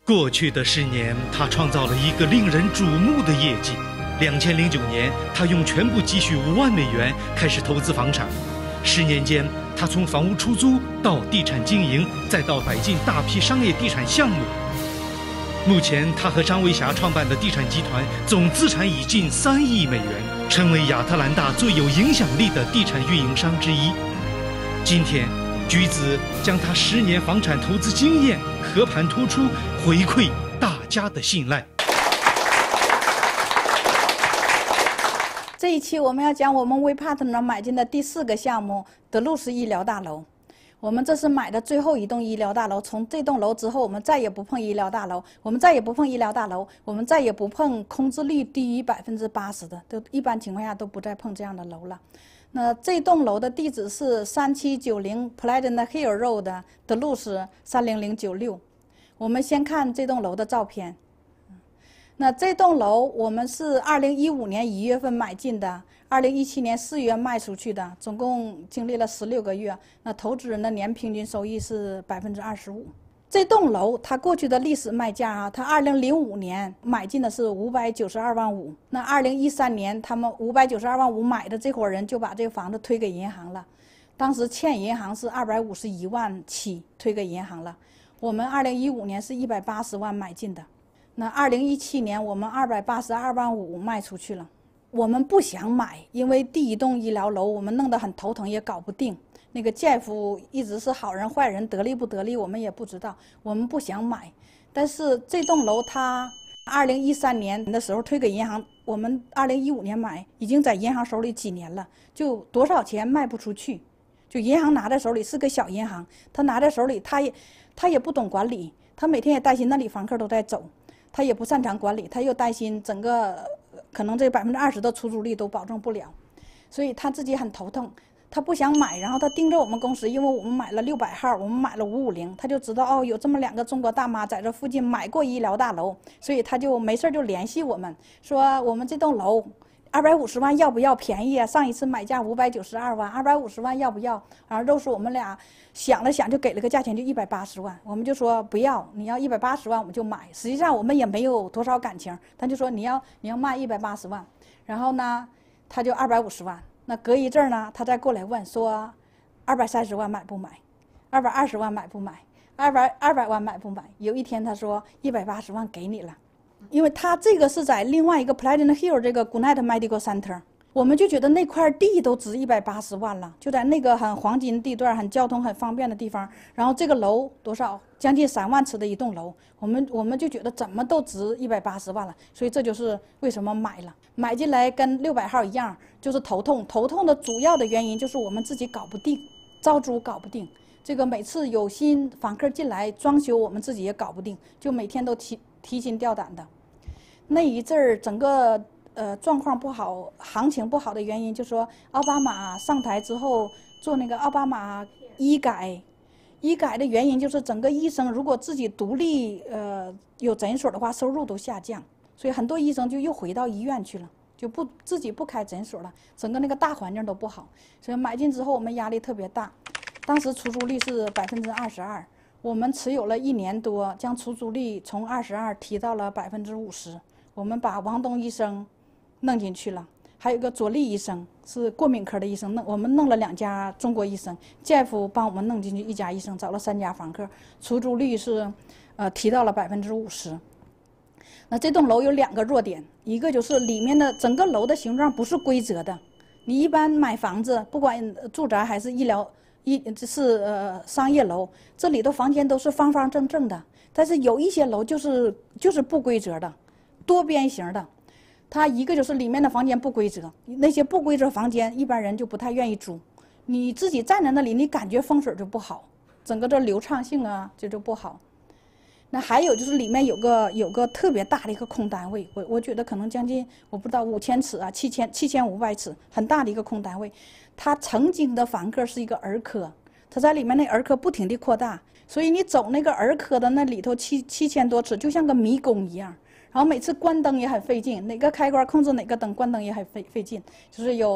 过去的10年，他创造了一个令人瞩目的业绩。2009年，他用全部积蓄5万美元开始投资房产。10年间，他从房屋出租到地产经营，再到摆进大批商业地产项目。目前，他和张维霞创办的地产集团总资产已近3亿美元，成为亚特兰大最有影响力的地产运营商之一。今天，橘子将他10年房产投资经验和盘托出，回馈大家的信赖。 这一期我们要讲我们 WePartner 买进的第4个项目德路士医疗大楼。我们这是买的最后一栋医疗大楼，从这栋楼之后，我们再也不碰医疗大楼，我们再也不碰医疗大楼，我们再也不碰空置率低于80%的，都一般情况下都不再碰这样的楼了。那这栋楼的地址是3790 Pleasant Hill Road 德路士30096。我们先看这栋楼的照片。那这栋楼我们是2015年1月份买进的，2017年4月卖出去的，总共经历了16个月。那投资人的年平均收益是25%。这栋楼它过去的历史卖价啊，它2005年买进的是592万5，那2013年他们592万5买的这伙人就把这个房子推给银行了，当时欠银行是251万7，推给银行了。我们2015年是180万买进的。那2017年我们282万5卖出去了。我们不想买，因为第一栋医疗楼我们弄得很头疼，也搞不定。那个建夫一直是好人坏人，得利不得利我们也不知道，我们不想买。但是这栋楼它2013年的时候推给银行，我们2015年买，已经在银行手里几年了，就多少钱卖不出去，就银行拿在手里，是个小银行，他拿在手里，他也不懂管理，他每天也担心那里房客都在走。他也不擅长管理，他又担心整个可能这20%的出租率都保证不了，所以他自己很头疼，他不想买。然后他盯着我们公司，因为我们买了600号，我们买了550，他就知道哦，有这么2个中国大妈在这附近买过医疗大楼，所以他就没事就联系我们，说我们这栋楼250万要不要？便宜啊！上一次买价592万，250万要不要？然后都是我们俩想了想，就给了个价钱，就180万。我们就说不要，你要180万我们就买。实际上我们也没有多少感情，他就说你要卖180万，然后呢，他就250万。那隔一阵呢，他再过来问说，230万买不买？220万买不买？200万买不买？有一天他说180万给你了。因为它这个是在另外一个 Pleasant Hill 这个 Gwinnett Medical Center， 我们就觉得那块地都值180万了，就在那个很黄金地段、很交通很方便的地方。然后这个楼多少？将近3万尺的一栋楼，我们就觉得怎么都值180万了，所以这就是为什么买了。买进来跟600号一样，就是头痛。头痛的主要的原因就是我们自己搞不定，招租搞不定。这个每次有新房客进来装修，我们自己也搞不定，就每天都提心吊胆的。那一阵儿整个状况不好，行情不好的原因，就说奥巴马上台之后做那个奥巴马医改的原因就是整个医生如果自己独立有诊所的话，收入都下降，所以很多医生就又回到医院去了，就自己不开诊所了，整个那个大环境都不好。所以买进之后我们压力特别大，当时出租率是22%。我们持有了1年多，将出租率从22提到了50%。我们把王东医生弄进去了，还有个卓立医生是过敏科的医生，我们弄了2家中国医生，建夫帮我们弄进去1家医生，找了3家房客，出租率是提到了50%。那这栋楼有2个弱点，一个就是里面的整个楼的形状不是规则的。你一般买房子，不管住宅还是商业楼，这里的房间都是方方正正的，但是有一些楼就是不规则的，多边形的。它一个就是里面的房间不规则，那些不规则房间一般人就不太愿意租。你自己站在那里，你感觉风水就不好，整个这流畅性啊就不好。那还有就是里面有个特别大的一个空单位，我觉得可能将近我不知道5000尺啊，7500尺，很大的一个空单位。他曾经的房客是一个儿科，他在里面那儿科不停地扩大，所以你走那个儿科的那里头7000多尺，就像个迷宫一样。然后每次关灯也很费劲，哪个开关控制哪个灯，关灯也很费劲。就是有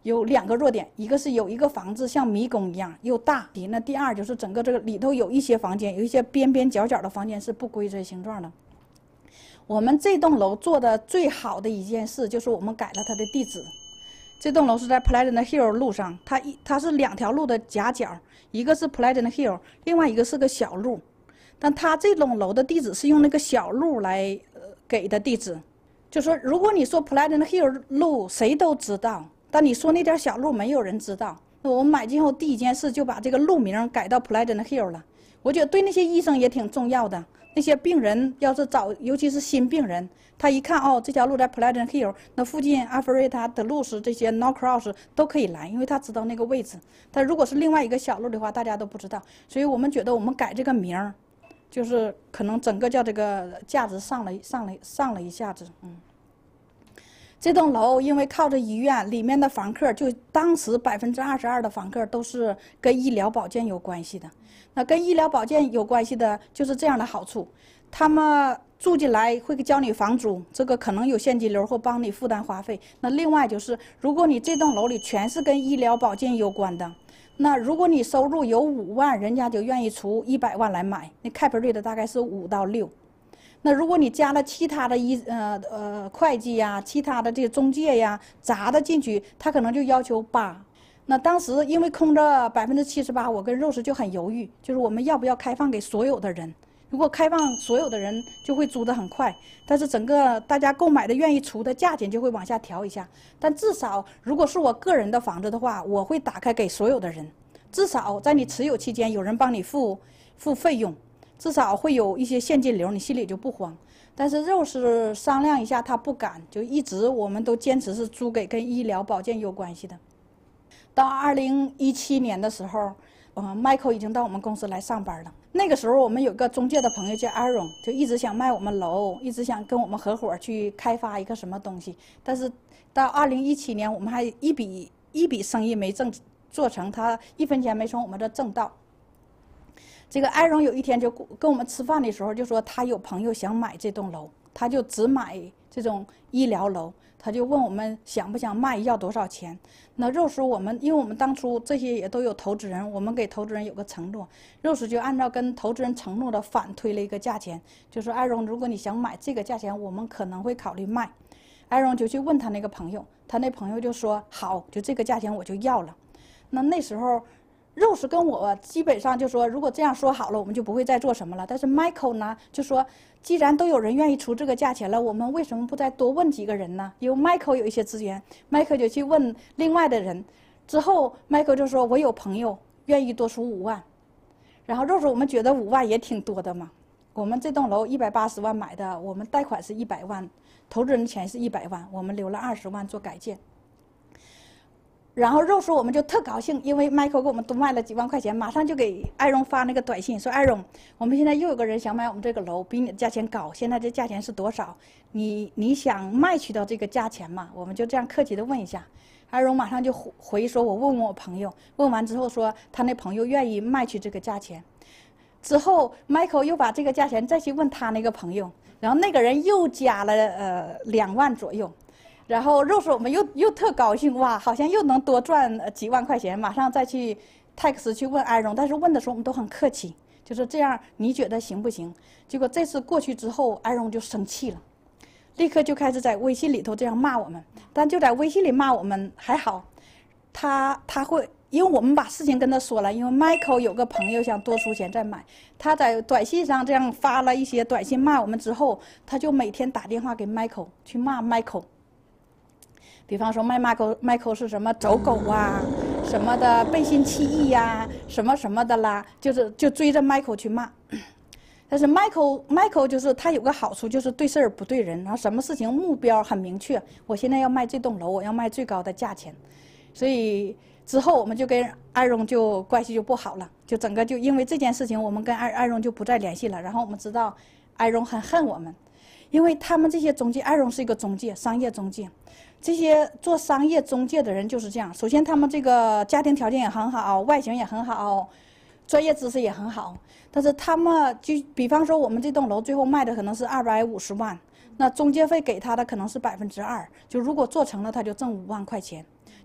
有2个弱点，一个是有一个房子像迷宫一样又大，那第二就是整个这个里头有一些房间，有一些边边角角的房间是不规则形状的。我们这栋楼做的最好的一件事就是我们改了它的地址。这栋楼是在 Pleasant Hill 路上，它是2条路的夹角，一个是 Pleasant Hill， 另外一个是个小路。但它这栋楼的地址是用那个小路来给的地址，就说如果你说 Pleasant Hill 路谁都知道，但你说那点小路没有人知道。那我们买进后第一件事就把这个路名改到 Pleasant Hill 了。我觉得对那些医生也挺重要的。那些病人要是找，尤其是新病人，他一看哦，这条路在 Pleasant Hill， 那附近阿弗瑞塔、德鲁斯这些 Norcross 都可以来，因为他知道那个位置。但如果是另外一个小路的话，大家都不知道。所以我们觉得我们改这个名儿，就是可能整个叫这个价值上了一下子。这栋楼因为靠着医院，里面的房客就当时22%的房客都是跟医疗保健有关系的。那跟医疗保健有关系的就是这样的好处，他们住进来会交你房租，这个可能有现金流或帮你负担花费。那另外就是，如果你这栋楼里全是跟医疗保健有关的，那如果你收入有5万，人家就愿意出100万来买，那 cap rate 大概是5到6。那如果你加了其他的会计呀、其他的这个中介呀杂的进去，他可能就要求8。那当时因为空着78%，我跟Rose就很犹豫，就是我们要不要开放给所有的人？如果开放所有的人，就会租得很快，但是整个大家购买的愿意出的价钱就会往下调一下。但至少如果是我个人的房子的话，我会打开给所有的人，至少在你持有期间有人帮你付费用。至少会有一些现金流，你心里就不慌。但是Rose商量一下，他不敢，就一直我们都坚持是租给跟医疗保健有关系的。到2017年的时候，Michael 已经到我们公司来上班了。那个时候我们有个中介的朋友叫 Aaron， 就一直想卖我们楼，一直想跟我们合伙去开发一个什么东西。但是到2017年，我们还一笔生意没做成，他1分钱没从我们这挣到。这个艾荣有一天就跟我们吃饭的时候就说，他有朋友想买这栋楼，他就只买这种医疗楼，他就问我们想不想卖，要多少钱。那Rose因为我们当初这些也都有投资人，我们给投资人有个承诺，Rose就按照跟投资人承诺的反推了一个价钱，就说艾荣，如果你想买这个价钱，我们可能会考虑卖。艾荣就去问他那个朋友，他那朋友就说好，就这个价钱我就要了。那时候Rose跟我基本上就说，如果这样说好了，我们就不会再做什么了。但是 Michael 呢，就说既然都有人愿意出这个价钱了，我们为什么不再多问几个人呢？因为 Michael 有一些资源 ，Michael 就去问另外的人。之后 Michael 就说，我有朋友愿意多出5万。然后Rose我们觉得5万也挺多的嘛。我们这栋楼180万买的，我们贷款是100万，投资人钱是100万，我们留了20万做改建。然后Rose我们就特高兴，因为 Michael 给我们多卖了几万块钱，马上就给艾荣发那个短信说，艾荣，我们现在又有个人想买我们这个楼，比你的价钱高，现在这价钱是多少？你想卖去到这个价钱吗？我们就这样客气的问一下。艾荣马上就回说，我问问我朋友，问完之后说他那朋友愿意卖去这个价钱。之后 Michael 又把这个价钱再去问他那个朋友，然后那个人又加了2万左右。然后Rose我们又特高兴，哇，好像又能多赚几万块钱，马上再去 text 去问艾荣，但是问的时候我们都很客气，就是这样，你觉得行不行？结果这次过去之后，艾荣就生气了，立刻就开始在微信里头这样骂我们。但就在微信里骂我们还好，他会，因为我们把事情跟他说了，因为 Michael 有个朋友想多出钱再买，他在短信上这样发了一些短信骂我们之后，他就每天打电话给 Michael 去骂 Michael。比方说Michael 是什么走狗啊，什么的背信弃义呀，什么什么的啦，就追着 Michael 去骂。但是 Michael 就是他有个好处，就是对事儿不对人，然后什么事情目标很明确，我现在要卖这栋楼，我要卖最高的价钱。所以之后我们就跟艾荣就关系就不好了，就整个就因为这件事情，我们跟艾荣就不再联系了。然后我们知道艾荣很恨我们，因为他们这些中介，艾荣是一个中介，商业中介。这些做商业中介的人就是这样，首先他们这个家庭条件也很好，外形也很好，专业知识也很好，但是他们就比方说我们这栋楼最后卖的可能是250万，那中介费给他的可能是2%，就如果做成了他就挣5万块钱，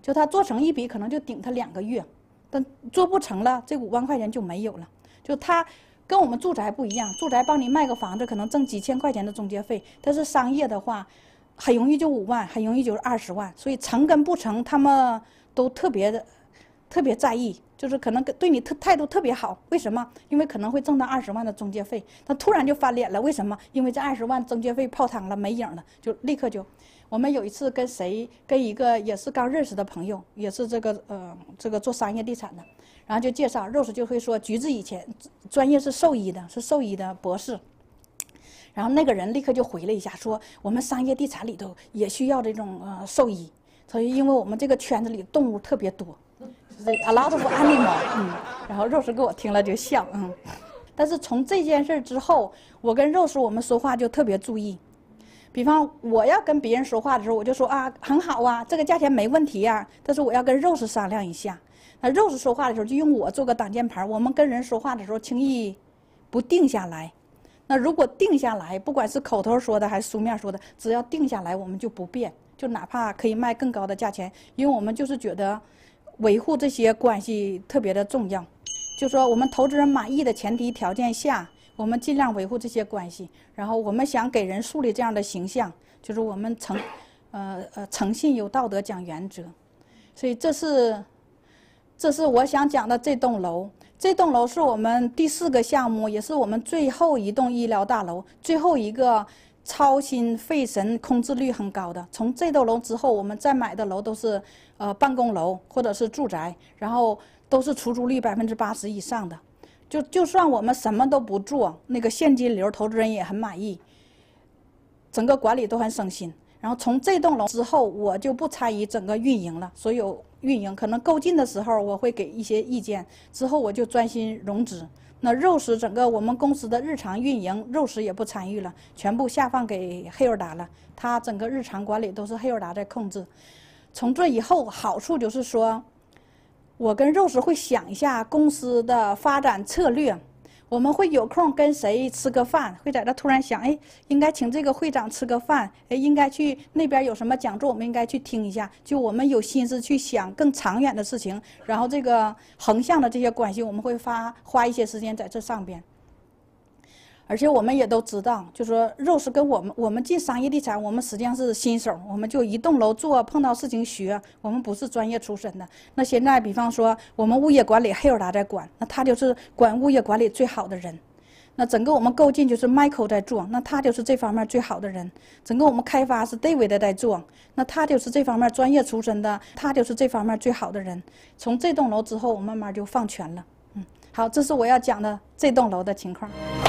就他做成一笔可能就顶他2个月，但做不成了，这5万块钱就没有了。就他跟我们住宅不一样，住宅帮你卖个房子可能挣几千块钱的中介费，但是商业的话，很容易就5万，很容易就是20万，所以成跟不成，他们都特别在意。就是可能对你态度特别好，为什么？因为可能会挣到20万的中介费，他突然就翻脸了，为什么？因为这20万中介费泡汤了，没影了，就立刻就。我们有一次跟一个也是刚认识的朋友，也是这个做商业地产的，然后就介绍Rose就会说，橘子以前专业是兽医的，是兽医的博士。然后那个人立刻就回了一下，说我们商业地产里头也需要这种兽医，所以因为我们这个圈子里动物特别多。A lot of animal， 然后Rose给我听了就笑，但是从这件事之后，我跟Rose我们说话就特别注意。比方我要跟别人说话的时候，我就说啊，很好啊，这个价钱没问题啊，但是我要跟Rose商量一下。那Rose说话的时候就用我做个挡箭牌，我们跟人说话的时候轻易不定下来。那如果定下来，不管是口头说的还是书面说的，只要定下来，我们就不变，就哪怕可以卖更高的价钱，因为我们就是觉得维护这些关系特别的重要，就说我们投资人满意的前提条件下，我们尽量维护这些关系。然后我们想给人树立这样的形象，就是我们诚信、有道德、讲原则。所以这是我想讲的这栋楼。这栋楼是我们第4个项目，也是我们最后一栋医疗大楼，最后一个超心肺神空置率很高的。从这栋楼之后，我们再买的楼都是办公楼或者是住宅，然后都是出租率80%以上的。就算我们什么都不做，那个现金流投资人也很满意，整个管理都很省心。然后从这栋楼之后，我就不参与整个运营了，所有运营可能购进的时候我会给一些意见，之后我就专心融资。那Rose整个我们公司的日常运营，Rose也不参与了，全部下放给黑尔达了。他整个日常管理都是黑尔达在控制。从这以后，好处就是说，我跟Rose会想一下公司的发展策略，我们会有空跟谁吃个饭，会在这突然想，哎，应该请这个会长吃个饭，哎，应该去那边有什么讲座，我们应该去听一下。就我们有心思去想更长远的事情，然后这个横向的这些关系，我们会花一些时间在这上边。而且我们也都知道，就说Rose跟我们进商业地产，我们实际上是新手，我们就一栋楼做，碰到事情学，我们不是专业出身的。那现在比方说我们物业管理黑尔达在管，那他就是管物业管理最好的人。那整个我们购进就是 Michael 在做，那他就是这方面最好的人。整个我们开发是 David 在做，那他就是这方面专业出身的，他就是这方面最好的人。从这栋楼之后，我慢慢就放权了。好，这是我要讲的这栋楼的情况。